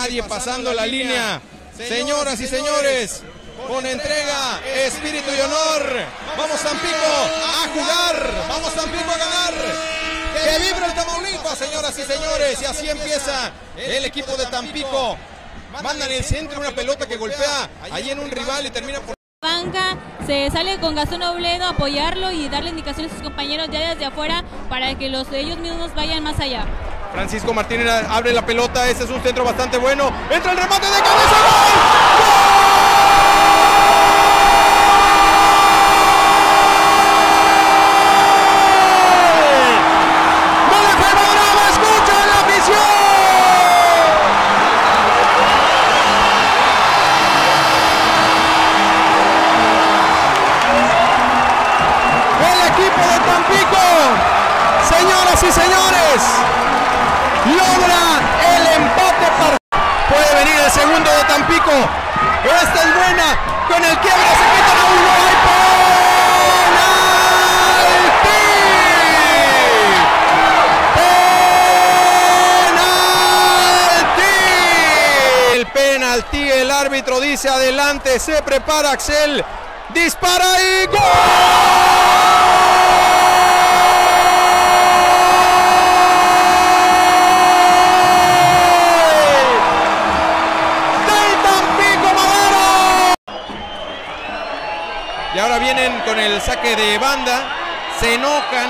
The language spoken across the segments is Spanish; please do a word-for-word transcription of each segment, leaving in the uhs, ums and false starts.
nadie pasando la línea. Señoras y señores, con entrega, espíritu y honor, vamos Tampico a jugar, vamos Tampico a ganar. Que vibra el Tamaulipas, señoras y señores, y así empieza el equipo de Tampico. Mandan el centro una pelota que golpea ahí en un rival y termina por... Banca, se sale con Gastón Obledo a apoyarlo y darle indicaciones a sus compañeros ya desde afuera para que los ellos mismos vayan más allá. Francisco Martínez abre la pelota, ese es un centro bastante bueno, entra el remate de cabeza, ¡gol! Señoras y señores, logra el empate parcial. Puede venir el segundo de Tampico. Esta es buena. Con el quiebre se quitan a uno. ¡Hay penalti! ¡Penalti! El penalti, el árbitro dice adelante, se prepara Axel, dispara y ¡gol! Y ahora vienen con el saque de banda, se enojan.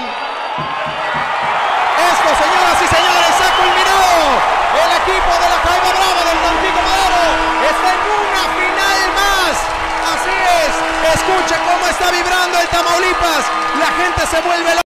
Esto, señoras y señores, ha culminado. El equipo de la Jaiba Brava del Tampico Madero está en una final más. Así es, escuche cómo está vibrando el Tamaulipas. La gente se vuelve loca.